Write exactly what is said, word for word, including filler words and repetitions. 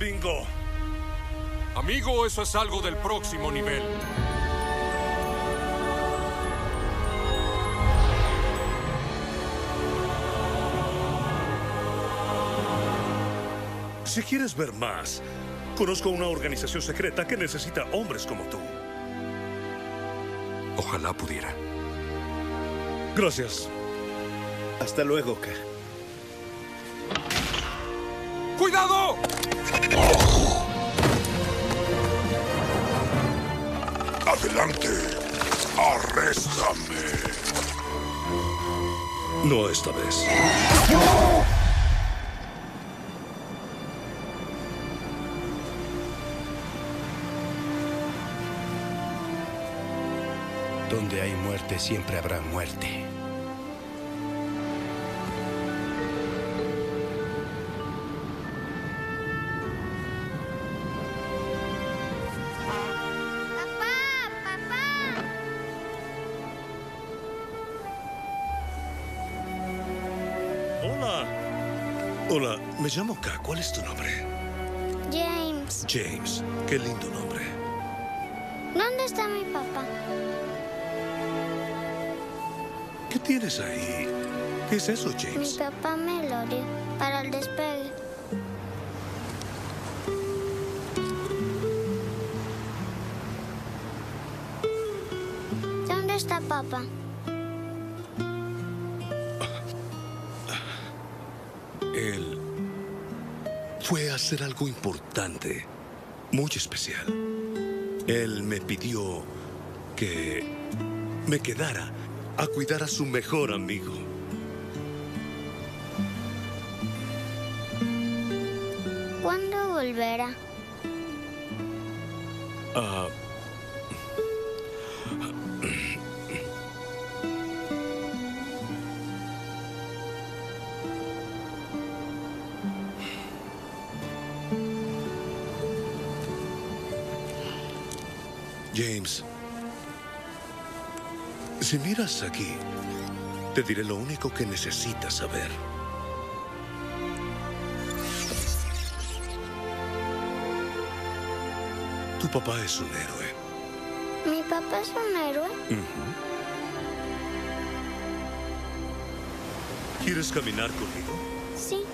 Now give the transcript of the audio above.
Bingo. Amigo, eso es algo del próximo nivel. Si quieres ver más, conozco una organización secreta que necesita hombres como tú. Ojalá pudiera. Gracias. Hasta luego, K. ¡Cuidado! Adelante. Arréstame. No esta vez. Donde hay muerte, siempre habrá muerte. Hola. Hola, me llamo K. ¿Cuál es tu nombre? James. James. Qué lindo nombre. ¿Dónde está mi papá? ¿Qué tienes ahí? ¿Qué es eso, Mi James? papá me lo dio para el despegue. ¿Dónde está papá? Él fue a hacer algo importante, muy especial. Él me pidió que me quedara a cuidar a su mejor amigo. ¿Cuándo volverá? Ah, James, si miras aquí, te diré lo único que necesitas saber. Tu papá es un héroe. ¿Mi papá es un héroe? Ujú. ¿Quieres caminar conmigo? Sí.